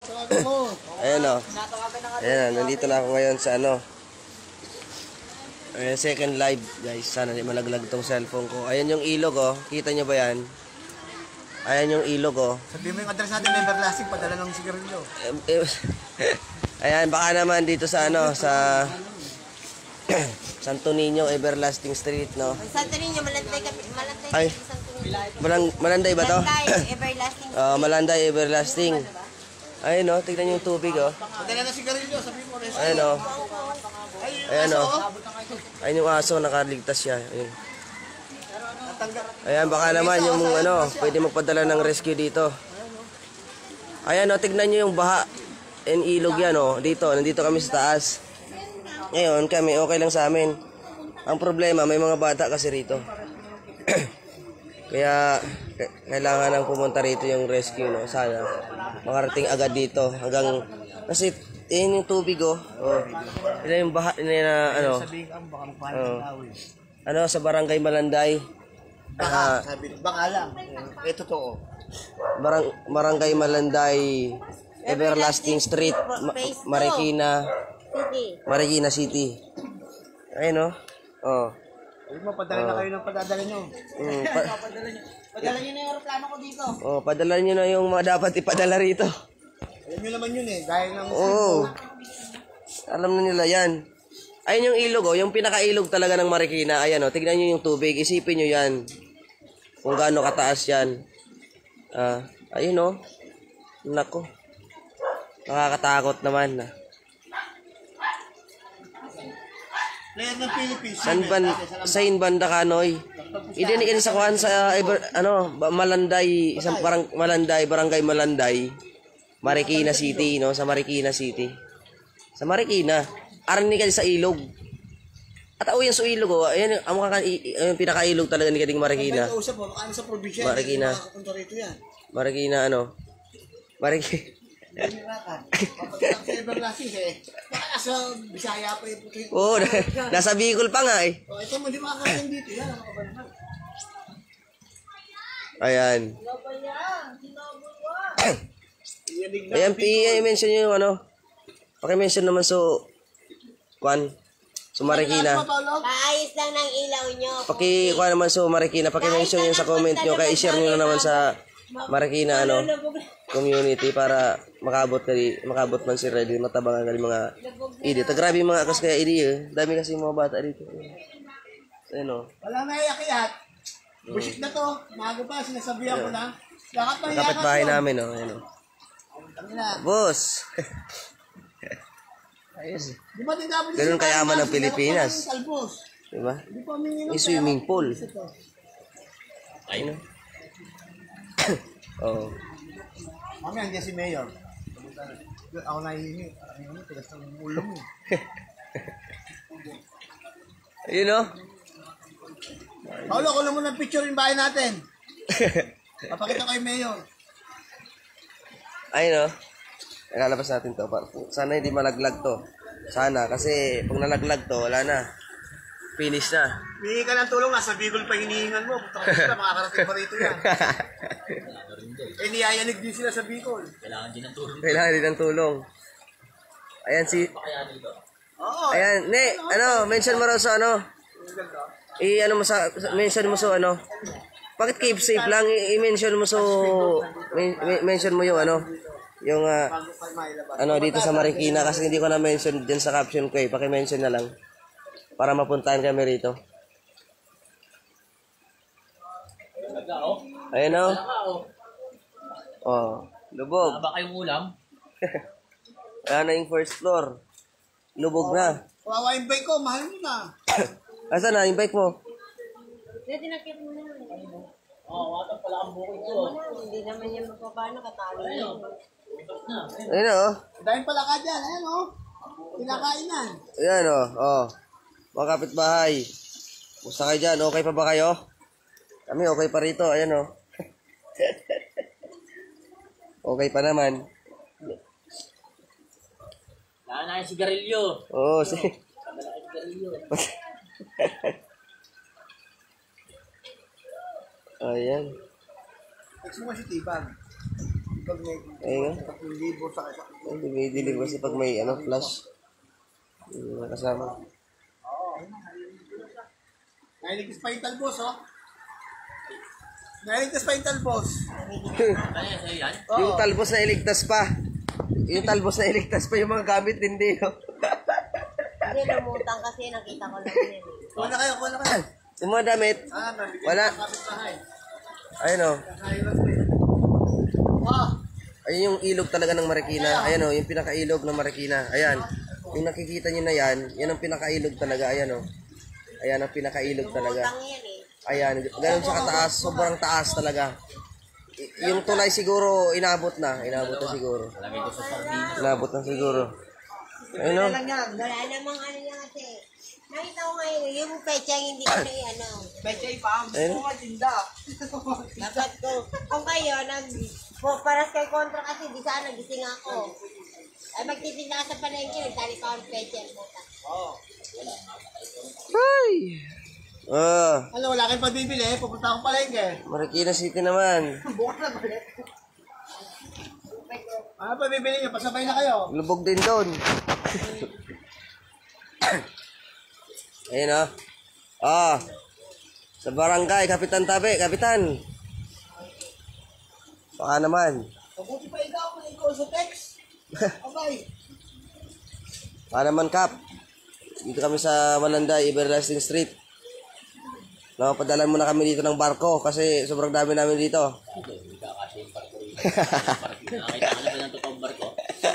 Ayan o. Ayan, nandito na ako ngayon sa ano. Ayan, second live guys. Sana di malaglag tong cellphone ko. Ayan yung ilog oh. Kita nyo ba yan? Ayan yung ilog oh. Sabihin mo yung address natin, Everlasting, padala ng sigarilyo. Ayan, baka naman dito sa ano, sa Santo Niño, Everlasting Street, no? Santo Niño, Malanday ay, Santo Niño. Malanday ba to? Malanday, Everlasting. Malanday, Everlasting. Ayun no, tignan nyo yung tubig oh. Padala ng sigarilyo, sabihin mo. Ayun oh. Ayan oh. Ayun yung aso, nakaligtas siya. Ayun. Ayan, baka naman yung ano, pwede magpadala ng rescue dito. Ayan o, tignan nyo yung baha and ilog yan o. Dito, nandito kami sa taas. Ngayon kami, okay lang sa amin. Ang problema, may mga bata kasi rito. Kaya, kailangan nang pumunta rito yung rescue, no? Sana, makarating agad dito. Hanggang, kasi, yun yung tubig o. Yun yung baha na, ano. Ano, sa Barangay Malanday. Baka lang. Totoo. Barangay Malanday, Everlasting Street, Marikina City. Ayun oh. Oh. Padala na kayo ng padadala nyo. Padala nyo na yung aeroplano ko dito. Oh, padala nyo na yung mga dapat ipadala rito. Alam nyo naman yun eh. Dahil ng alam na nila yan. Ayun yung ilog oh, yung pinakailog talaga ng Marikina. Ayan oh, tignan nyo yung tubig. Isipin nyo yan. Kung gaano kataas yan. Ayun oh. Nako. Nakakatakot naman. Player ng Philippines. Sain Banda Kanoy. Idinikin sa kuhan sa Malanday, isang Barangay Malanday, Marikina City, no, sa Marikina City. Sa Marikina, arni ka sa ilog. At yan sa ilog oh. Ayan ang pinakailog talaga ni Kading Marikina. Marikina. Marikina ano? Marikina. Sa Bisaya pa yung puti. Oo, nasa Bicol pa nga eh. Ito mo, di makakasin dito. Yan, ayan. Ayan, i-mention nyo yung ano. Paki-mention naman so Marikina. Paayos lang ng ilaw nyo. Paki-kuha naman so Marikina. Paki-mention nyo sa comment nyo. Kaya i-share nyo na naman sa Marikina ano, community para makabot man si Reddy, matabangan ng mga edit. Grabe yung mga akas kaya edit eh. Dami kasi mga bata dito. Ano? Wala na iyakyat. Busit na to. Mago pa, sinasabihan ko na. Kapit bahay namin oh. Ano. Boss. Ayos. Ganun kayaman ng Pilipinas. Diba? May swimming pool. Ayun. Oh. Mami, andiyan si Mayor. Ako nahihingi. Tigas ng ulo mo. Ayun o. Paulo, kulo mo ng picture yung bahay natin. Papakita kay Mayor. Ayun o. Ilalabas natin to. Sana hindi malaglag to. Sana. Kasi pag nalaglag to, wala na. Finish na. Hihingi ka ng tulong. Nasa Bicol pa hinihingan mo. Punta ka makakarating pa rito yan. Niyayanig din sila sa Bicol. Kailangan din ng tulong. Ayan si... Ayan. Ne, ano, mention mo raw sa ano. Mention mo sa ano. Bakit keep safe lang? I-mention mo sa... mention mo yung ano. Yung ano dito sa Marikina. Kasi hindi ko na mention dyan sa caption ko eh. Paki-mention na lang. Para mapuntahan kami rito. Ayan o. Oh, lubog. Ba kayong ulam? Ayan na yung first floor. Lubog na. Kawawa yung bike ko, mahal mo na. Asan na yung bike mo? Tinakip mo na. Watang pala ang bukid ko. Hindi naman yan magpapano, katalo yun. Ayan o. Dahil pala ka dyan, ayan o. Pinakainan. Ayan o. Oh. Mga kapitbahay. Musta kayo dyan? Okay pa ba kayo? Kami okay pa rito. Ayan o. Okay pa naman. Wala na yung sigarilyo. Oo, Ayan. Text mo si Tibag. Ayun. Ay, dumideliver kasi pag may ano, flash. Yung mga kasama. Nailigtas pa yung talbos, oh. Nailigtas pa yung talbos. Kaya sa'yo yan? Yung talbos na iligtas pa. Yung talbos na iligtas pa yung mga gamit hindi, no? Hindi, lumutang kasi nakita ko lang yun. Kuha na kayo, kuha na kayo. Yung mga damit, wala. Ayun, oh. Ayun yung ilog talaga ng Marikina. Ayan, oh, yung pinakailog ng Marikina. Ayan. Yung nakikita nyo na yan, yan ang pinakailog talaga. Ayan, oh. Ayan ang pinakailog talaga. Lumutang yan eh. Ayan, ganun sa kataas, sobrang taas talaga. Yung tulay siguro, inabot na siguro. Lagay ko sa sardina. Inabot na siguro. Ayun, oh. Wala namang ano niya kasi. Nakita ko ngayon, yung pecha hindi ko na ano. Pechay pa, Ayun. mga tinda. Dapat ko, kung kayo, paras kay kontra kasi, di sana gising ako. Ay, magtitinda ka sa palengke, nagtali pa ang pecha. Ay! Ano, wala kayong pabibili, pupunta akong palengke. Marikina City naman. Bukas na balik. Ano pabibili nyo? Pasabay na kayo. Lubog din doon. Ayun, oh. Ah. Sa barangay, Kapitan Tabi, Kapitan. Baka naman. Mabuti pa ikaw kung ikaw sa text. Okay. Baka naman, Kap. Dito kami sa Malanday, Everlasting Street. Napadalan mo na kami dito ng barko kasi sobrang dami namin dito. Hindi ka kasi yung barko rin. Nakakita ka na ba ng totoong barko?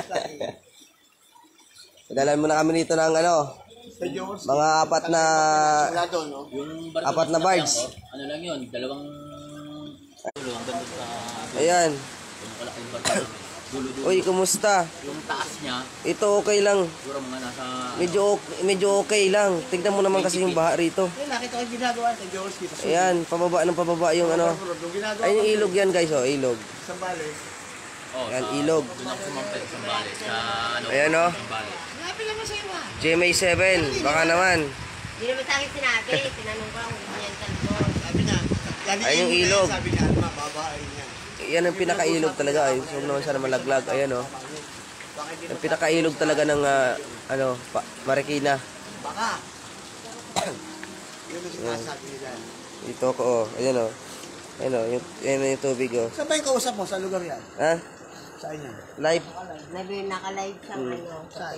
Padalan mo na kami dito ng ano, mga apat na Yung barko Apat na barge. Ano lang yun, dalawang ganda sa ayan. yung kalaking barko. Dulo-dulo. Uy, kumusta? Yung taas niya, Ito okay lang. siguro mga nasa... Medyo okay lang. Tignan mo naman kasi yung baha rito. Nakita ko yung ginagawa sa Jaworski. Ayan, pababa ng pababa yung ano. Ay, yung ilog yan guys, oh, ilog. Sa bali. Oh, Ayan, ilog. doon ako sumampay sa bali. Sa ano? Ayan, oh. Sa bali. GMA7, baka naman. Hindi naman sa akin sinabi, tinanong ko lang kung yan talbo. Sabi na, Ay, yung ilog. sabi niya, mababain niya. Yan ang pinakailog talaga. Ay, huwag naman sana malaglag. Ayan, oh. Ang pinakailog talaga ng, ano, Marikina. Baka. Yun ang sinasabi nila. Ito ko, oh. Ayan, oh. Ayan, oh. Yan yung tubig, oh. Saan ba yung kausap mo? Sa lugar yan? Ha? Saan yan? Live. Naka-live sa ano.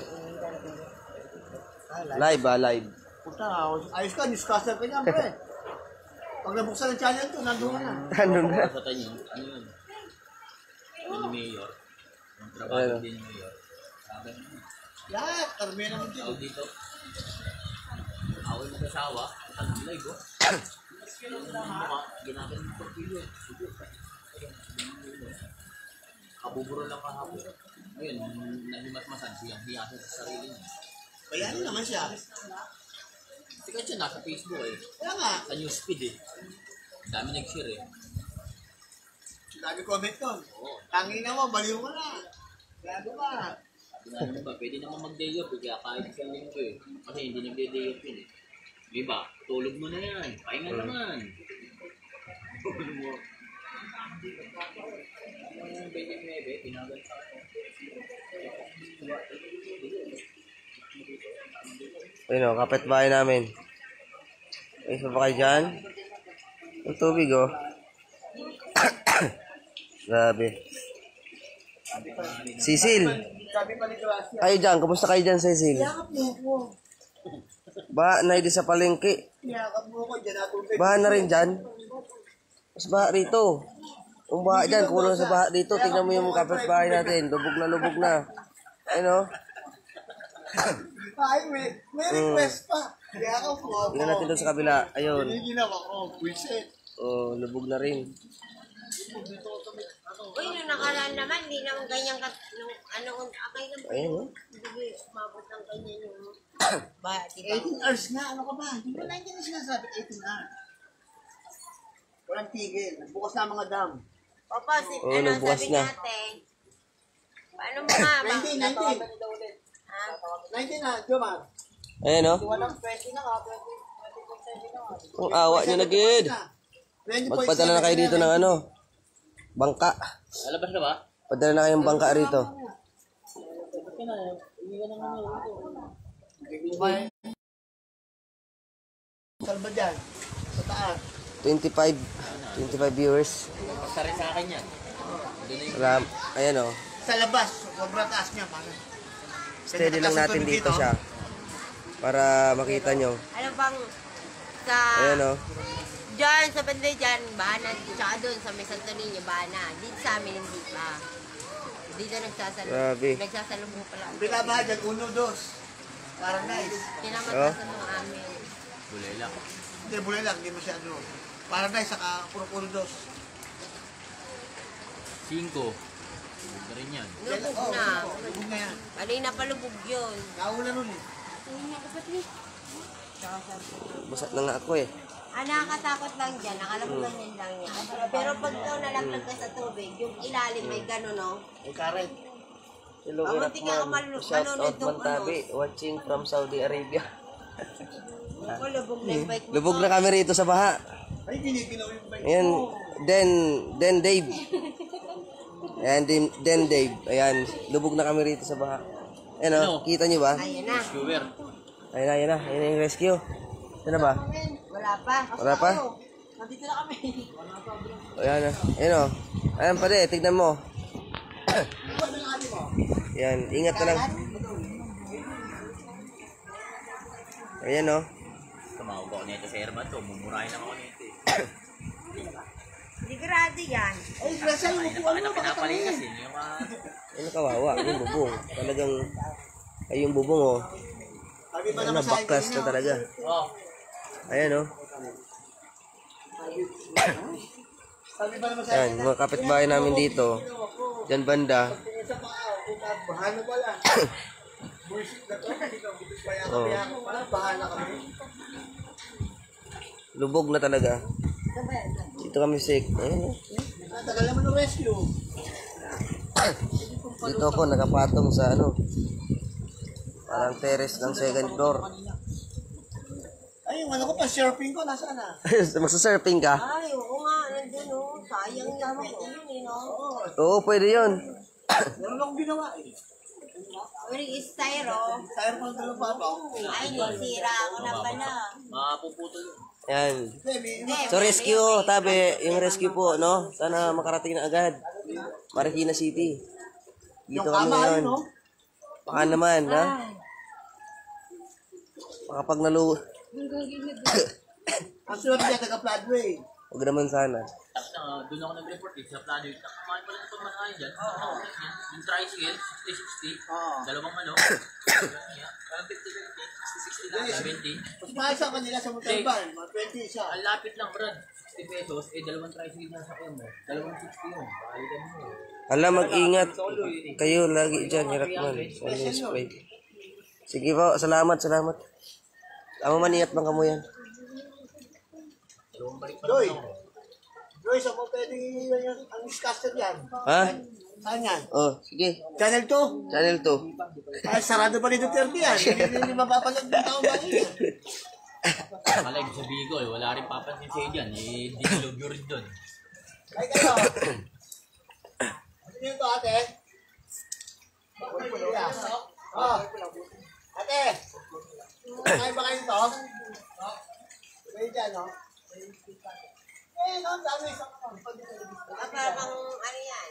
Live, live. Punta, ayos ka, newscaster ka niyan, pre. Pag nabuksan ng channel to, nandun ka na. Ano na? Sa tanyo, ano yun? Yung mayor. Yung Ano? trabaho din yung mayor. Sabi mo, Lahat, karamihan naman dito. tawag dito. Away mag-asawa, ang live, oh. Ginagin mo sa pilo. Kabuburo lang kahapon. Ayun, nahimas-masan siya. Hiya siya sa sarili niya. Bayanin naman siya. Sikat siya nasa Facebook eh. Kaya nga, Sa newsfeed eh. Ang dami nag-share eh. lagi comment doon. Oo. Tangina mo, baliw ka na. Gago ka. Sabi nga naman ba, pwede naman mag-day off eh. Kaya kahit isang linggo eh. Kasi hindi nag-day off yun eh. Diba? Tulog mo na yan. Pahinga naman. Tulog mo. Yung 29, tinagal sa ako. Ayun, oh, kapitbahay namin. Ay, isa ba kayo dyan? Ang tubig, oh. Grabe. Cecil. Sabi pa ni Gracia. Kayo dyan, kumusta kayo dyan, Cecil? Yakap mo ko. Ba, naidi sa palengke. Yakap mo ko, dyan natubig. Baha na rin dyan. Mas baha rito. Kung baha dyan, kulang sa baha dito. Tingnan mo yung kapitbahay natin. Lubog na lubog na. Ayun, oh. Ay, may request pa. Yakap mo ako. Tingnan natin doon sa kabila. Ayun. Hindi ginawa ko, bullshit. Oh, lubog na rin. Uy, nung nakaraan naman, hindi naman ganyan nung ano, akay naman. Ayun, oh. Hindi umabot ng ganyan yung... Ba, di ba? 18 hours nga, ano ka ba? Hindi mo na hindi na sinasabi, 18 hours. Walang tigil. Bukas na mga dam. Papa, Oo, ano nagbukas sabi na. natin? Paano mo nga? 19, 19. Ha? 19 na, Jomar. Ayun, oh. Walang 20 na ka, 20.7 na ka. Ang awa nyo na, gid. 20.7 Magpadala na kayo dito ng ano. Bangka. Lalabas ka ba? Padala na kayong bangka rito. Salba dyan. Sa taas. 25 viewers. Basta rin sa akin yan. Ayan o. Sa labas. Sobrang taas niya. Paano? Steady lang natin dito siya. Para makita nyo. Ano bang sa... Ayan o. Diyan, sa banda dyan, bahana. Tsaka doon, sa may Santo Niño, bahana. Dito sa amin, hindi pa. Dito nagsasalubong. Grabe. Nagsasalubong pala. Binabaha dyan. 1, 2. Parang nice. Kinamatasan ng amin. Bulay lang. Hindi, bulay lang. Hindi masyado. Parang nice. Saka puro 2. 5. Bulay rin yan. Lubog na. Lubog na yan. Kanina pa lubog yun. Kauna nun eh. Basat na nga ako eh. Nakakatakot lang dyan. Nakalabugan yan lang yan. Pero pag ikaw nalaglag ka sa tubig, yung ilalim may gano'n, no? May karet. Hello, Mabuti ka Irakman. malunod Shout out nung Mantabi. Watching from Saudi Arabia. Ako, lubog na yung bike mo. Lubog na kami rito sa baha. Ay, giniginaw yung bike. Ayan. Den Dave. Ayan, Den Dave. Ayan. Lubog na kami rito sa baha. Ayan o. Kita nyo ba? Ayun na. Skewer. Ayan na, ayan na. Ayan na yung rescue. Ayan na ba? Wala pa. Wala pa? Nandito na kami. Ayan na. Ayan o. Ayan pa rin. Tignan mo. Ayan. Ingat ka lang. Ayan o. Tumawag ako nito sa Herman to. Mumurahin lang ako nito eh. Sigurado yan. Ay, Grasal, Ay, umupuan napakita mo. pinapalikas eh. Yung mga... Ano kawawa? Yung bubong. Talagang... Ay, yung bubong o. Sabi ba Ano, naman sa akin baklas na talaga. Oh. Ayan o. Sabi ba naman sa Ayan, mga kapitbahay namin dito. Diyan banda. Bahana pala. Bullshit na to. Oh. Bahana kami. Lubog na talaga. Dito kami sick. Ayan o. Tagal naman ng rescue. Dito ako nakapatong sa ano. Parang terrace ng second floor. Ay, yung ano ko pa, surfing ko, nasaan na? Magsa-surfing ka? Ay, oo nga. Nandun, oh. Sayang yan. Pwede yun, eh, no? Oo, pwede yun. Meron akong ginawa eh. Uri, styro. Sayang ko ng pa ako. Ay, nasira ako na pala. Mapuputol yun. Ayan. Hindi, So rescue, tabi, yung rescue po, no? Sana makarating na agad. Marikina City. Dito yung kami kama ngayon. yun, no? Baka naman, ha? Baka pag Ang sunod niya, taga-Floodway. Huwag naman sana. Doon ako nag-report eh. Sa plano yun. Nakakain pala ng pagmanahin dyan. Yung tricycle, 60-60. Dalawang ano. Parang 50-50. 60-60 Mas mahal sa kanila sa Montalban, mga 20 siya. Ang lapit lang, Brad. 60 pesos. Dalawang tricycle na sa kayo mo. Dalawang 60 yun. Balikan mo. Alam, mag-ingat. Kayo lagi dyan, Irakman. Always pray. Sige po, salamat. Amo man, ingat bang kamo yan? Joy! Joy, saan mo pwedeng iwan yung ang newscaster yan? Ha? Saan yan? Oh, sige. Channel 2? Channel 2. Ay, sarado pa ni Duterte yan. Hindi mapapalag ng taong bayan yan. Malag sa Bicol. Wala rin papansin sa'yo dyan. Eh, dinilog rin doon. Ay, kayo. Ano yun to, ate? Oh. Ate! Kaya ba kayo to? Kayo dyan, no? Eh, no, dami isang ano. Parang, ano yan?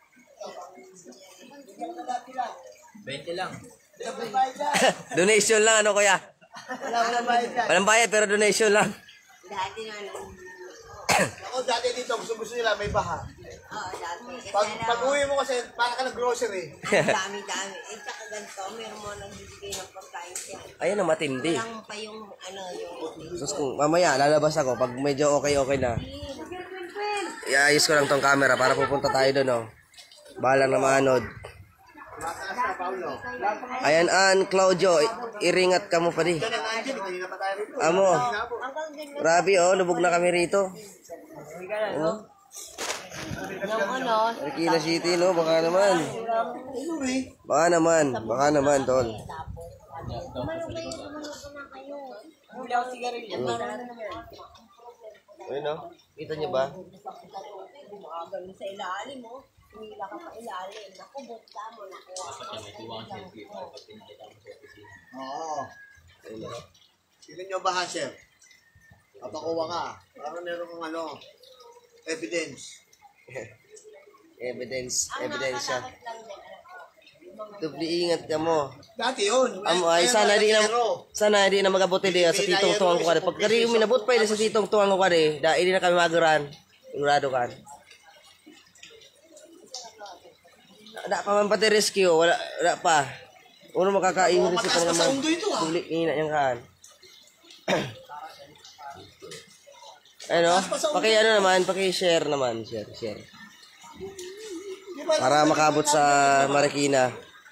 20 lang. Donation lang, ano kuya? Wala bayad yan. Walang bayad, pero donation lang. Dati nga lang. Ako dati dito, gusto nila may baha. Oo, dati. Pag uwi mo kasi, para ka nag-grocery. Ang dami-dami. Eh, tsaka ganito, meron mo nagbibigay ng pagkain siya. Ayan ang matindi. Walang pa yung, ano, yung... Sus, kung mamaya, lalabas ako. Pag medyo okay na. Iayos ko lang tong camera para pupunta tayo doon, oh. Bahala na manod. Ayan, Claudio, iringat ka mo pa di. Amo, grabe, oh, lubog na kami rito. Oh. Yung ano, Marikina City, no? Baka naman, tol. Ayun, no? Kita niyo ba? ganun sa ilalim, oh. Hila ka pa ilalim. Nakubot ka mo. Nakuha Dapat yan, may tuwang selfie para pag pinakita mo sa opisina. Oo. Sino nyo ba, Hasher? Kapakuha ka. Parang meron kang evidence. Evidence siya. nakakatakot lang din. Dubli ingat ka mo. Dati yun. Amo ay sana di na magabuti diya sa titong tuwang ko kare. Pag kari minabot pa sa titong tuwang ko kare, dahil na kami magaran. Sigurado ka. Da pa man pati rescue, wala pa. Uno makakaingon si Mataas pa sa undo ito dubli ina yang kan. Ano? Paki-share naman, share. Para makabot sa Marikina.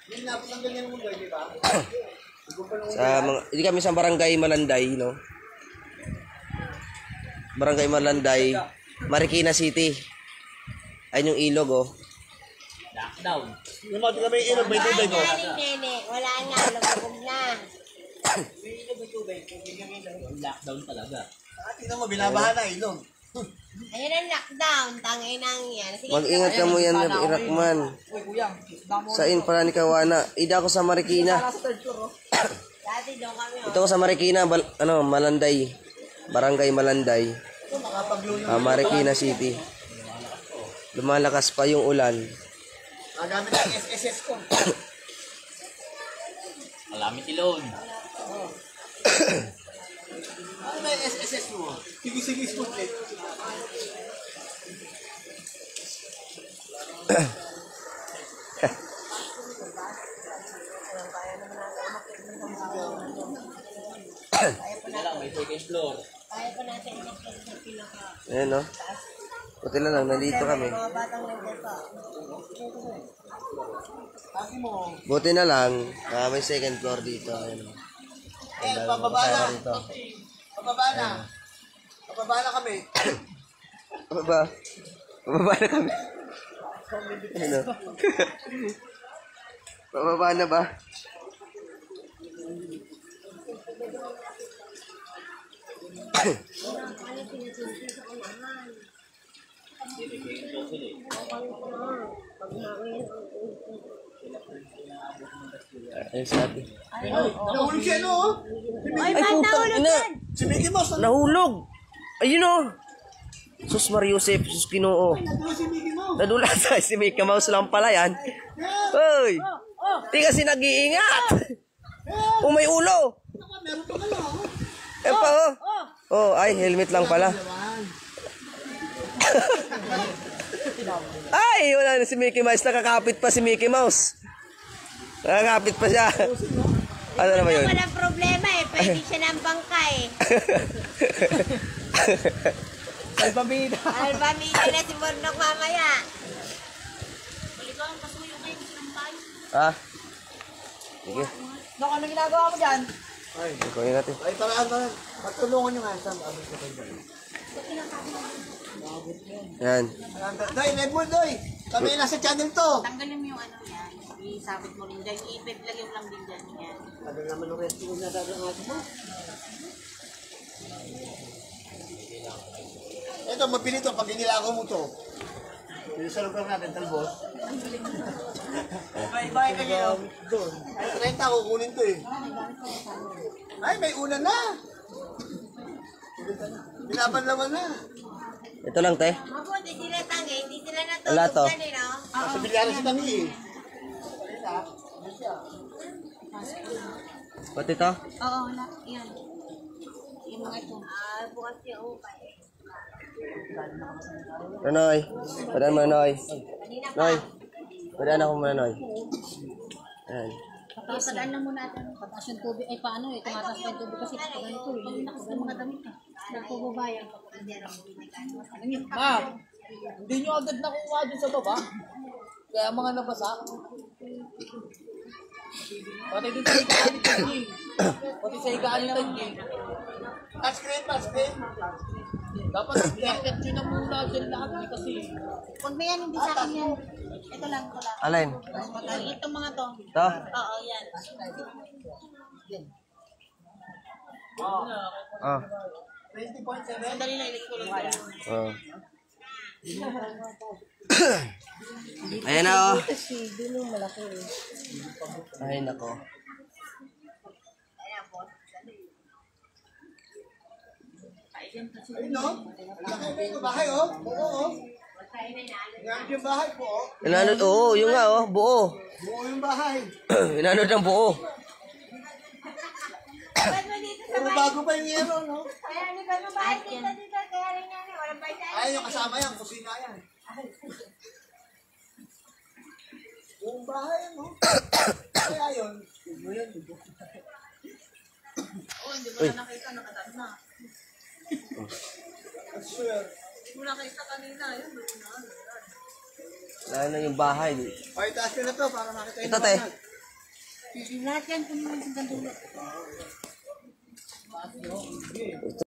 Hindi kami sa Barangay Malanday, no? Barangay Malanday, Marikina City. Ayun yung ilog, oh. Lockdown. Yung mga kami ilog, may tubig ko. Nene, wala nga. Lumabog na. Lockdown talaga. Tingnan mo, binabaha na ilog. Ayun ang lockdown. Tangin ang yan. Sige, Mag-ingat ka mo yan, Irakman. Sa pala ni Kawana. Ida ako sa Marikina. dati doon kami. Ito ko sa Marikina, Malanday. Barangay Malanday. Marikina City. Lumalakas pa yung ulan. Nagamit ang SSS ko. Malamit ilon. Ano na yung SSS mo? Sige, spotlight. Wala lang, may second floor. Kaya pa natin i-check sa pinaka. Ayan, no? Buti na lang, nandito kami. Mga batang nagdito. Buti na lang, may second floor dito. Ayan, no? Pababa na. Dito. Pababa na. Pababa na kami. Pababa na kami. Ano? Pababa na ba? Ayun sa atin. Nahulog siya, no? Ay, Ay, putang ina! Si Mickey Mouse. Nahulog! Ayun, oh! Sus Mariusep, sus Ginoo. Si Mickey Mouse. Nadula sa si Mickey Mouse lang pala yan. Hoy! Di kasi nag-iingat! Oh, may ulo! Meron pa ka lang. Eh pa, oh! Oh, ay, helmet lang pala. Ay, wala na si Mickey Mouse. Nakakapit pa si Mickey Mouse. Nakakapit pa siya. Ano naman yun? Walang problema eh. Pwede siya ng bangkay. Albamida. Albamida na si Mornok mamaya. Ha? Sige. Dok, ano ginagawa mo dyan? Ikunin natin. Ay, paraan. Magtulungan nyo nga. Saan? Yan. Doy, Redmond, Doy. Kami nasa channel to. Tanggalin mo yung ano yan. Isabit mo rin dyan. Ipit lang yung lang din dyan yan. Sabi naman ng rescue na dadang mo. Ito, mapili to. Pag inilago mo to. Dito sa lugar natin, talbos. Bye-bye kayo. Doon. Ay, 30 kukunin to eh. Ay, may una na. Binabanlawan na. Ito lang, te. Mabuti sila tangi. Hindi sila Wala to. natulog dyan eh, no? Sa bilyaran si Tangi eh. Pati to? Oo, yan. Yung mga ito. Bukas yung upay. Nonoy. Padaan mo, Nonoy. Kanina pa. Noy. Padaan ako muna, Noy. Ayan. Papadaan lang muna natin. Pataas yung tubig. Ay, paano eh? Tumataas pa yung tubig kasi kapag ganito eh. Nakas ng mga damit eh. Nagpububayan. Ma'am, hindi nyo agad nakuha dun sa baba. Kaya mga nabasa. Pati dun sa higaan ni Tangi. Pati sa higaan ni Tangi. Touchscreen. Dapat i-get nyo na muna dyan lahat eh, kasi. Huwag na yan, hindi sa akin yan. Ito lang, ito lang. Alin? Itong mga to. To? Oo, yan. Oh. 20.7. Sandali lang, ilig ko lang. Oh. Ayan na oh. Kasi doon malaki eh. Ay nako. Ayun no? Laki ba yung bahay oh? Oo oh. Grabe yung bahay po oh. Inanod, oo, yung nga oh, buo. Buo yung bahay. Inanod ng buo. Ba't mo dito sa Puro bahay? bago pa yung yero no? Kaya ano ba mo bahay dito? Kaya rin yan eh. Walang bahay tayo. Ay, yung kasama yan, kusina yan. Buong bahay no? Kaya yun. Uy. I swear. Lalo na yung bahay. Ay, taas ko na to para makita yung Ito te. Lahat yan kung mga dulo.